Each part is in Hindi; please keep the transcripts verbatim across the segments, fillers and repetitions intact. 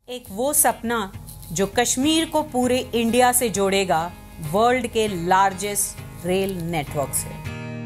एक वो सपना जो कश्मीर को पूरे इंडिया से जोड़ेगा वर्ल्ड के लार्जेस्ट रेल नेटवर्क से।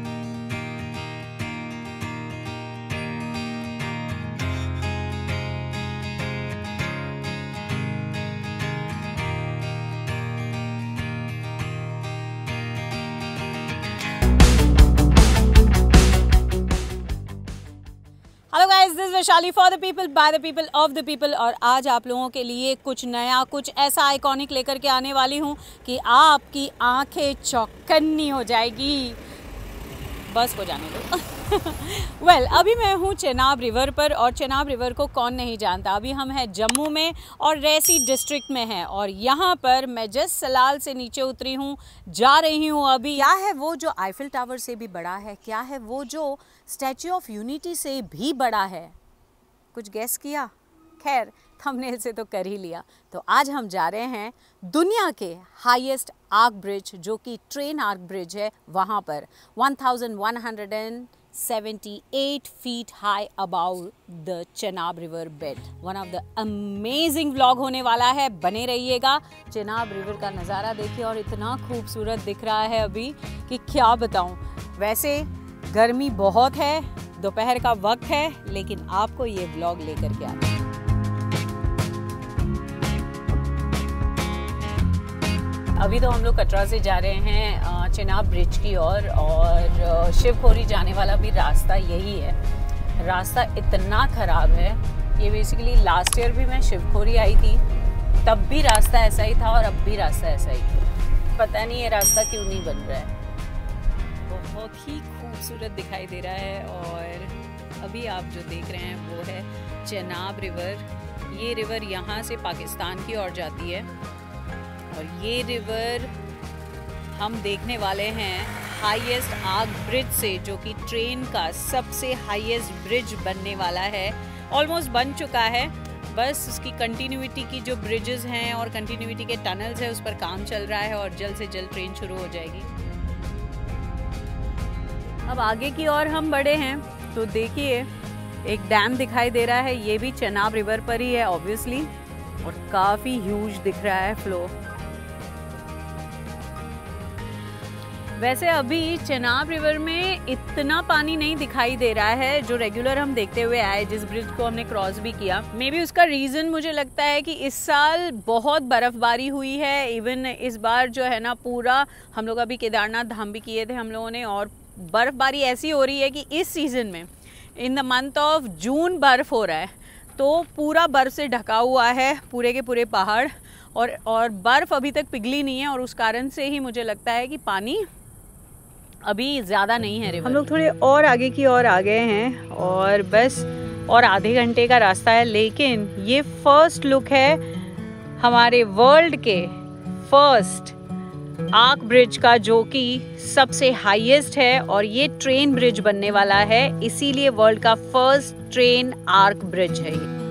Hello guys, this Vaishali for the people by the people of the people. और आज आप लोगों के लिए कुछ नया, कुछ ऐसा आइकॉनिक लेकर के आने वाली हूँ कि आपकी आंखें चौकन्नी हो जाएगी। बस को जाने दो। वेल well, अभी मैं हूँ चेनाब रिवर पर, और चेनाब रिवर को कौन नहीं जानता। अभी हम हैं जम्मू में और रेसी डिस्ट्रिक्ट में हैं, और यहाँ पर मैं जस्ट सलाल से नीचे उतरी हूँ, जा रही हूँ अभी। क्या है वो जो आईफिल टावर से भी बड़ा है? क्या है वो जो स्टैच्यू ऑफ यूनिटी से भी बड़ा है? कुछ गेस किया? खैर, थंबनेल से तो कर ही लिया। तो आज हम जा रहे हैं दुनिया के हाईएस्ट आर्क ब्रिज, जो कि ट्रेन आर्क ब्रिज है, वहाँ पर eleven seventy-eight feet high above the Chenab river bed. One of the amazing vlog होने वाला है, बने रहिएगा। चेनाब रिवर का नज़ारा देखिए, और इतना खूबसूरत दिख रहा है अभी कि क्या बताऊं। वैसे गर्मी बहुत है, दोपहर का वक्त है, लेकिन आपको ये व्लॉग लेकर के आते हैं। अभी तो हम लोग कटरा से जा रहे हैं चेनाब ब्रिज की ओर, और, और शिवखोरी जाने वाला भी रास्ता यही है। रास्ता इतना ख़राब है, ये बेसिकली लास्ट ईयर भी मैं शिवखोरी आई थी, तब भी रास्ता ऐसा ही था और अब भी रास्ता ऐसा ही है। पता नहीं ये रास्ता क्यों नहीं बन रहा है। बहुत ही खूबसूरत दिखाई दे रहा है। और अभी आप जो देख रहे हैं वो है चेनाब रिवर। ये रिवर यहाँ से पाकिस्तान की ओर जाती है, और ये रिवर हम देखने वाले हैं हाईएस्ट आर्क ब्रिज से, जो कि ट्रेन का सबसे हाईएस्ट ब्रिज बनने वाला है। ऑलमोस्ट बन चुका है, बस उसकी कंटिन्यूटी की जो ब्रिजेस हैं और कंटिन्यूटी के टनल्स हैं उस पर काम चल रहा है, और जल्द से जल्द ट्रेन शुरू हो जाएगी। अब आगे की ओर हम बढ़े हैं तो देखिए एक डैम दिखाई दे रहा है, ये भी चेनाब रिवर पर ही है ऑब्वियसली, और काफ़ी ह्यूज दिख रहा है फ्लो। वैसे अभी चेनाब रिवर में इतना पानी नहीं दिखाई दे रहा है जो रेगुलर हम देखते हुए आए, जिस ब्रिज को हमने क्रॉस भी किया। मे बी उसका रीज़न मुझे लगता है कि इस साल बहुत बर्फ़बारी हुई है। इवन इस बार जो है ना, पूरा हम लोग अभी केदारनाथ धाम भी किए थे हम लोगों ने, और बर्फ़बारी ऐसी हो रही है कि इस सीज़न में in the month of June बर्फ़ हो रहा है, तो पूरा बर्फ़ से ढका हुआ है पूरे के पूरे पहाड़, और और बर्फ़ अभी तक पिघली नहीं है, और उस कारण से ही मुझे लगता है कि पानी अभी ज़्यादा नहीं है। हम लोग थोड़े और आगे की ओर आ गए हैं, और बस और आधे घंटे का रास्ता है, लेकिन ये फर्स्ट लुक है हमारे वर्ल्ड के फर्स्ट आर्क ब्रिज का, जो कि सबसे हाईएस्ट है, और ये ट्रेन ब्रिज बनने वाला है, इसीलिए वर्ल्ड का फर्स्ट ट्रेन आर्क ब्रिज है ये।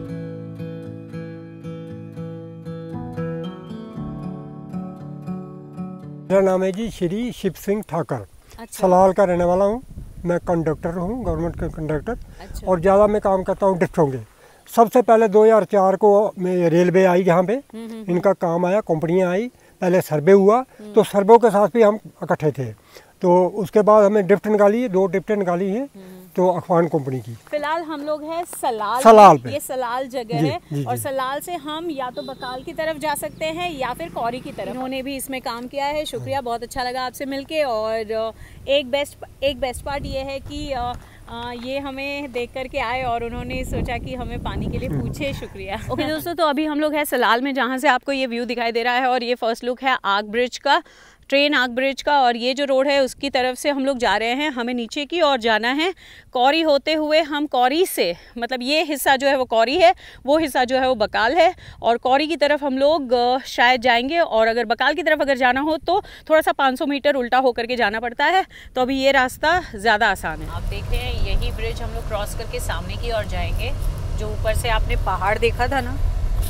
मेरा नाम है जी श्री शिव सिंह ठाकर। अच्छा। सलाल का रहने वाला हूँ। मैं कंडक्टर हूँ, गवर्नमेंट का कंडक्टर। अच्छा। और ज़्यादा मैं काम करता हूँ डिस्ट्रों के। सबसे पहले दो हज़ार चार को मैं रेलवे आई, जहाँ पे इनका काम आया, कंपनियाँ आई, पहले सर्वे हुआ, तो सर्वे के साथ भी हम इकट्ठे थे। तो उसके बाद हमें डिप्ट निकाली, दो डिप्ट निकाली है, तो अखवान कंपनी की। फिलहाल हम लोग हैं सलाल सलाल पे। ये सलाल जगह जी, है, जी, और जी। सलाल से हम या तो बकाल की तरफ जा सकते हैं या फिर कौरी की तरफ। उन्होंने भी इसमें काम किया है, शुक्रिया, बहुत अच्छा लगा आपसे मिलके। और एक बेस्ट एक बेस्ट पार्ट ये है कि आ, ये हमें देख करके आए, और उन्होंने सोचा कि हमें पानी के लिए पूछे। शुक्रिया। ओके okay, दोस्तों, तो अभी हम लोग हैं सलाल में, जहाँ से आपको ये व्यू दिखाई दे रहा है, और ये फर्स्ट लुक है आर्क ब्रिज का, ट्रेन आर्क ब्रिज का। और ये जो रोड है उसकी तरफ से हम लोग जा रहे हैं, हमें नीचे की ओर जाना है। कौरी होते हुए हम कौरी से, मतलब ये हिस्सा जो है वो कौरी है, वो हिस्सा जो है वो बकाल है, और कौरी की तरफ हम लोग शायद जाएंगे। और अगर बकाल की तरफ अगर जाना हो तो थोड़ा सा पाँच सौ मीटर उल्टा होकर के जाना पड़ता है, तो अभी ये रास्ता ज़्यादा आसान है। आप देख रहे हैं यही ब्रिज हम लोग क्रॉस करके सामने की ओर जाएंगे, जो ऊपर से आपने पहाड़ देखा था ना।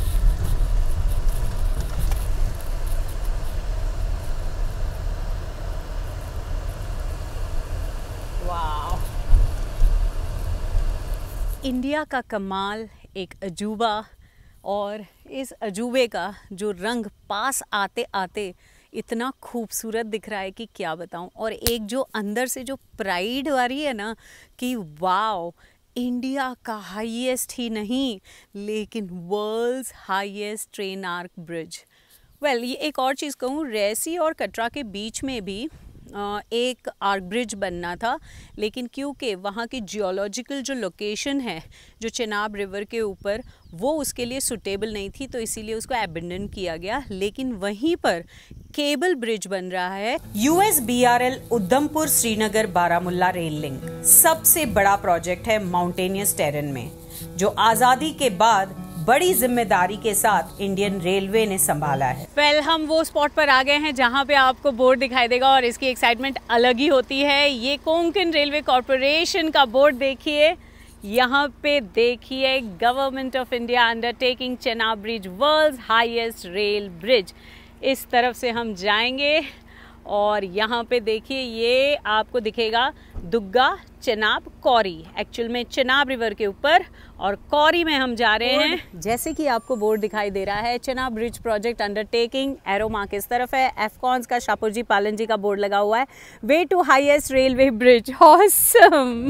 वाह, इंडिया का कमाल, एक अजूबा, और इस अजूबे का जो रंग पास आते आते इतना खूबसूरत दिख रहा है कि क्या बताऊं। और एक जो अंदर से जो प्राइड वाली है ना कि वाओ, इंडिया का हाईएस्ट ही नहीं लेकिन world's highest train arch bridge. Well ये एक और चीज़ कहूँ, रैसी और कटरा के बीच में भी एक आर्क ब्रिज बनना था, लेकिन क्योंकि वहाँ की जियोलॉजिकल जो लोकेशन है जो चेनाब रिवर के ऊपर, वो उसके लिए सुटेबल नहीं थी, तो इसीलिए उसको एबंडन किया गया। लेकिन वहीं पर केबल ब्रिज बन रहा है। US BRL Udhampur Srinagar Baramulla rail link सबसे बड़ा प्रोजेक्ट है माउंटेनियस टेरेन में, जो आज़ादी के बाद बड़ी जिम्मेदारी के साथ इंडियन रेलवे ने संभाला है। वेल हम वो स्पॉट पर आ गए हैं जहाँ पे आपको बोर्ड दिखाई देगा और इसकी एक्साइटमेंट अलग ही होती है। ये कोंकण रेलवे कॉरपोरेशन का बोर्ड देखिए, यहाँ पे देखिए government of India undertaking Chenab bridge world's highest rail bridge. इस तरफ से हम जाएंगे और यहाँ पे देखिए ये आपको दिखेगा दुग्गा चेनाब कौरी, एक्चुअल में चेनाब रिवर के ऊपर, और कौरी में हम जा रहे हैं। जैसे कि आपको बोर्ड दिखाई दे रहा है, Chenab bridge project undertaking, arrow mark इस तरफ है, एफकॉन्स का शाहपुर जी पालन जी का बोर्ड लगा हुआ है, way to highest railway bridge. Awesome.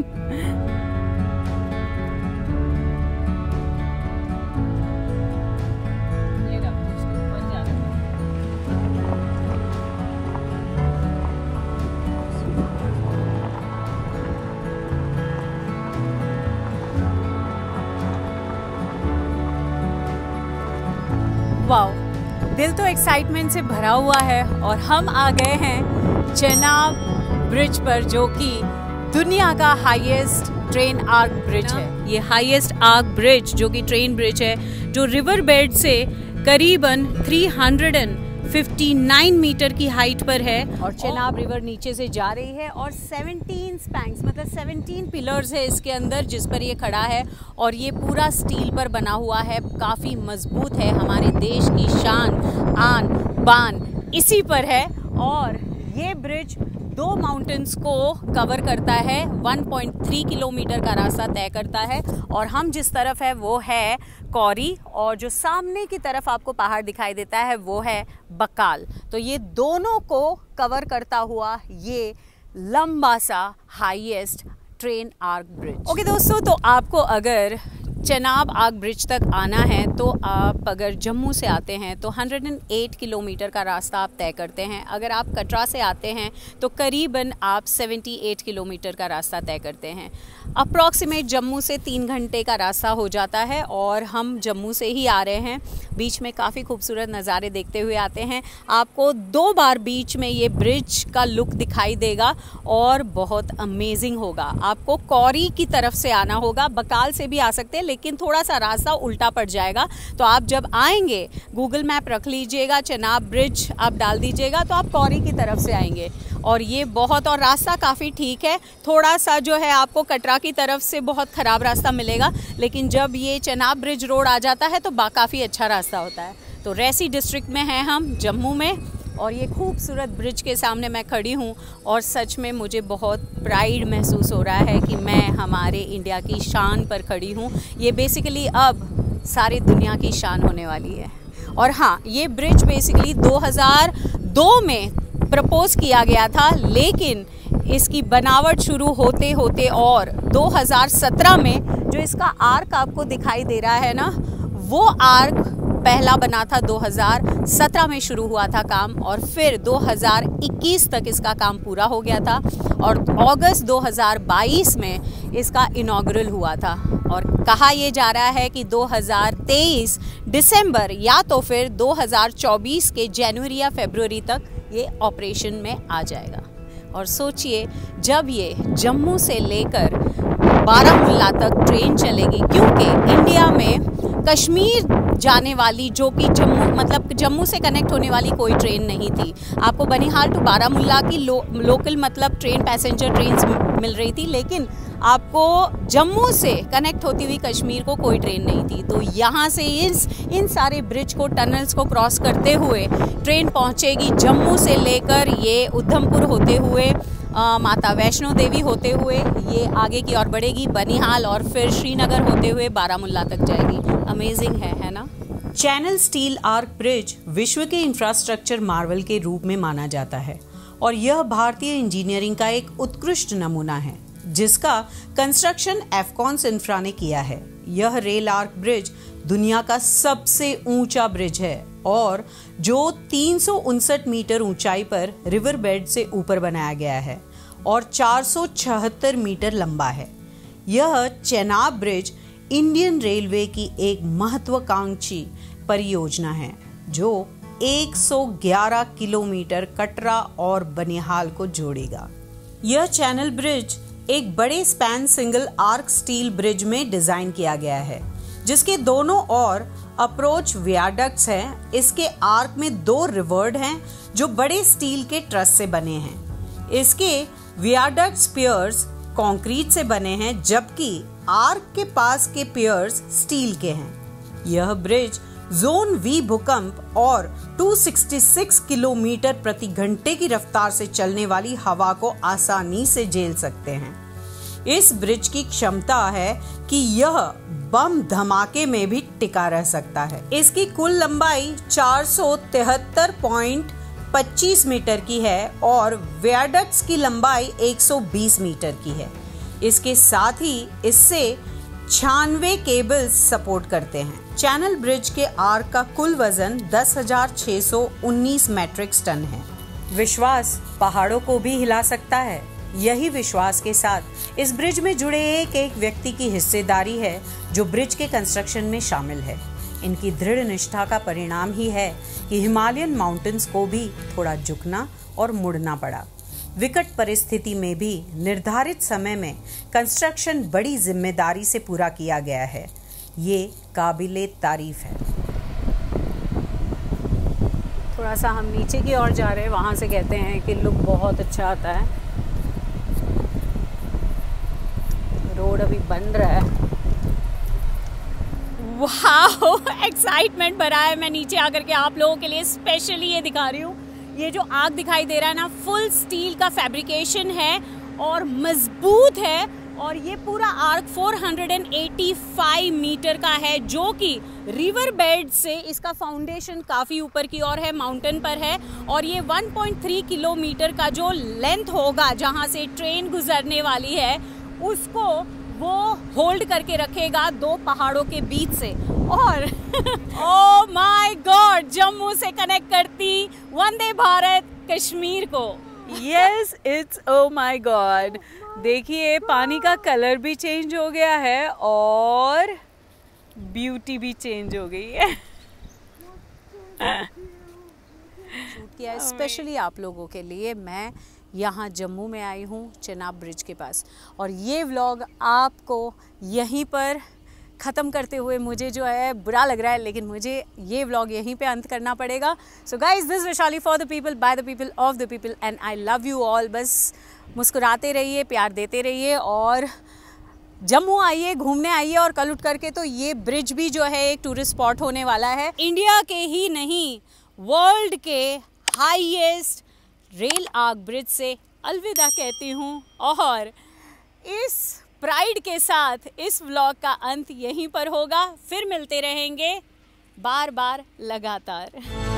Wow, दिल तो एक्साइटमेंट से भरा हुआ है और हम आ गए हैं चेनाब ब्रिज पर, जो कि दुनिया का हाईएस्ट ट्रेन आर्क ब्रिज है। ये हाईएस्ट आर्क ब्रिज जो कि ट्रेन ब्रिज है, जो रिवर बेड से करीबन तीन सौ उनसठ मीटर की हाइट पर है और चेनाब रिवर नीचे से जा रही है और सत्रह स्पैंक्स मतलब सत्रह पिलर्स है इसके अंदर जिस पर ये खड़ा है, और ये पूरा स्टील पर बना हुआ है, काफ़ी मजबूत है, हमारे देश की शान आन बान इसी पर है। और ये ब्रिज दो माउंटेन्स को कवर करता है, एक पॉइंट तीन किलोमीटर का रास्ता तय करता है, और हम जिस तरफ है वो है कौरी, और जो सामने की तरफ आपको पहाड़ दिखाई देता है वो है बकाल। तो ये दोनों को कवर करता हुआ ये लंबा सा highest train arch bridge. Okay दोस्तों, तो आपको अगर चेनाब आर्क ब्रिज तक आना है तो आप अगर जम्मू से आते हैं तो एक सौ आठ किलोमीटर का रास्ता आप तय करते हैं। अगर आप कटरा से आते हैं तो करीबन आप अठहत्तर किलोमीटर का रास्ता तय करते हैं। अप्रॉक्सीमेट जम्मू से तीन घंटे का रास्ता हो जाता है और हम जम्मू से ही आ रहे हैं। बीच में काफ़ी खूबसूरत नज़ारे देखते हुए आते हैं। आपको दो बार बीच में ये ब्रिज का लुक दिखाई देगा और बहुत अमेजिंग होगा। आपको कौरी की तरफ से आना होगा, बकाल से भी आ सकते हैं लेकिन थोड़ा सा रास्ता उल्टा पड़ जाएगा। तो आप जब आएंगे गूगल मैप रख लीजिएगा, चेनाब ब्रिज आप डाल दीजिएगा तो आप कौरी की तरफ से आएंगे। और ये बहुत, और रास्ता काफ़ी ठीक है, थोड़ा सा जो है आपको कटरा की तरफ से बहुत ख़राब रास्ता मिलेगा, लेकिन जब ये चेनाब ब्रिज रोड आ जाता है तो काफ़ी अच्छा रास्ता होता है। तो रैसी डिस्ट्रिक्ट में हैं हम, जम्मू में, और ये खूबसूरत ब्रिज के सामने मैं खड़ी हूँ और सच में मुझे बहुत प्राइड महसूस हो रहा है कि मैं हमारे इंडिया की शान पर खड़ी हूँ। ये बेसिकली अब सारी दुनिया की शान होने वाली है। और हाँ, ये ब्रिज बेसिकली दो हज़ार दो में प्रपोज किया गया था, लेकिन इसकी बनावट शुरू होते होते और दो हज़ार सत्रह में जो इसका आर्क आपको दिखाई दे रहा है ना, वो आर्क पहला बना था दो हज़ार सत्रह में शुरू हुआ था काम, और फिर दो हज़ार इक्कीस तक इसका काम पूरा हो गया था और अगस्त दो हज़ार बाईस में इसका इनॉग्रल हुआ था। और कहा यह जा रहा है कि दो हज़ार तेईस दिसंबर या तो फिर दो हज़ार चौबीस के जनवरी या फरवरी तक ये ऑपरेशन में आ जाएगा। और सोचिए जब ये जम्मू से लेकर बारामुल्ला तक ट्रेन चलेगी, क्योंकि इंडिया में कश्मीर जाने वाली, जो कि जम्मू मतलब जम्मू से कनेक्ट होने वाली कोई ट्रेन नहीं थी। आपको बनिहाल टू बारामुल्ला की लो, लोकल मतलब ट्रेन, पैसेंजर ट्रेन मिल रही थी, लेकिन आपको जम्मू से कनेक्ट होती हुई कश्मीर को कोई ट्रेन नहीं थी। तो यहाँ से इस इन सारे ब्रिज को, टनल्स को क्रॉस करते हुए ट्रेन पहुँचेगी जम्मू से लेकर ये उधमपुर होते हुए, आ, माता वैष्णो देवी होते हुए ये आगे की ओर बढ़ेगी, बनिहाल, और फिर श्रीनगर होते हुए बारामुल्ला तक जाएगी। अमेजिंग है है ना। चैनल स्टील आर्क ब्रिज विश्व के इंफ्रास्ट्रक्चर मार्वल के रूप में माना जाता है और यह भारतीय इंजीनियरिंग का एक उत्कृष्ट नमूना है जिसका कंस्ट्रक्शन एफकॉन्स इंफ्रा ने किया है। यह रेल आर्क ब्रिज दुनिया का सबसे ऊंचा ब्रिज है और जो तीन सौ उनसठ मीटर ऊंचाई पर रिवर बेड से ऊपर बनाया गया है और चार सौ छिहत्तर मीटर लंबा है। यह चेनाब ब्रिज इंडियन रेलवे की एक महत्वाकांक्षी परियोजना है जो एक सौ ग्यारह किलोमीटर कटरा और बनिहाल को जोड़ेगा। यह चैनल ब्रिज एक बड़े span single arch steel bridge में डिजाइन किया गया है जिसके दोनों ओर अप्रोच वियाडक्ट्स हैं। इसके आर्क में दो रिवर्ड हैं जो बड़े स्टील के ट्रस से बने हैं। इसके वियाडक्ट्स पियर्स कंक्रीट से बने हैं जबकि आर्क के पास के पियर्स स्टील के हैं। यह ब्रिज जोन वी भूकंप और दो सौ छियासठ किलोमीटर प्रति घंटे की रफ्तार से चलने वाली हवा को आसानी से झेल सकते हैं। इस ब्रिज की क्षमता है कि यह बम धमाके में भी टिका रह सकता है। इसकी कुल लंबाई चार सौ तिहत्तर पॉइंट पच्चीस मीटर की है और वियाडक्ट्स की लंबाई एक सौ बीस मीटर की है। इसके साथ ही इससे छियानवे केबल्स सपोर्ट करते हैं। चैनल ब्रिज के आर्क का कुल वजन दस हजार छह सौ उन्नीस मैट्रिक टन है। विश्वास पहाड़ों को भी हिला सकता है। यही विश्वास के साथ इस ब्रिज में जुड़े एक एक व्यक्ति की हिस्सेदारी है जो ब्रिज के कंस्ट्रक्शन में शामिल है। इनकी दृढ़ निष्ठा का परिणाम ही है कि हिमालयन माउंटेन्स को भी थोड़ा झुकना और मुड़ना पड़ा। विकट परिस्थिति में भी निर्धारित समय में कंस्ट्रक्शन बड़ी जिम्मेदारी से पूरा किया गया है। ये काबिले तारीफ है। थोड़ा सा हम नीचे की ओर जा रहे हैं, वहाँ से कहते हैं कि लुक बहुत अच्छा आता है। रोड अभी बन रहा है। वाओ, एक्साइटमेंट भरा है। मैं नीचे आकर के आप लोगों के लिए स्पेशली ये दिखा रही हूँ। ये जो आग दिखाई दे रहा है ना, फुल स्टील का फैब्रिकेशन है और मजबूत है और ये पूरा आर्क चार सौ पचासी मीटर का है जो कि रिवर बेड से इसका फाउंडेशन काफ़ी ऊपर की ओर है, माउंटेन पर है और ये एक पॉइंट तीन किलोमीटर का जो लेंथ होगा जहाँ से ट्रेन गुजरने वाली है उसको वो होल्ड करके रखेगा दो पहाड़ों के बीच से। और ओह माय गॉड, जम्मू से कनेक्ट करती वंदे भारत कश्मीर को। Yes, it's oh my God. देखिए पानी का कलर भी चेंज हो गया है और ब्यूटी भी चेंज हो गई है। शूट किया स्पेशली आप लोगों के लिए। मैं यहाँ जम्मू में आई हूँ, चेनाब ब्रिज के पास, और ये व्लॉग आपको यहीं पर ख़त्म करते हुए मुझे जो है बुरा लग रहा है, लेकिन मुझे ये व्लॉग यहीं पे अंत करना पड़ेगा। So guys, this Vaishali for the people, by the people, of the people, and I love you all. बस मुस्कुराते रहिए, प्यार देते रहिए और जम्मू आइए, घूमने आइए। और कल उठ करके तो ये ब्रिज भी जो है एक टूरिस्ट स्पॉट होने वाला है। इंडिया के ही नहीं, वर्ल्ड के हाईएस्ट रेल आर्क ब्रिज से अलविदा कहती हूँ और इस प्राइड के साथ इस व्लॉग का अंत यहीं पर होगा। फिर मिलते रहेंगे बार बार लगातार।